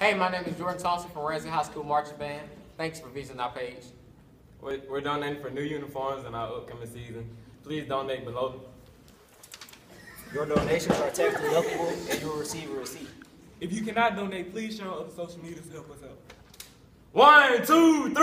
Hey, my name is Jordan Thompson from Ramsay High School Marching Band. Thanks for visiting our page. We're donating for new uniforms in our upcoming season. Please donate below. Your donations are tax deductible and you will receive a receipt. If you cannot donate, please share on other social media to help us out. 1, 2, 3.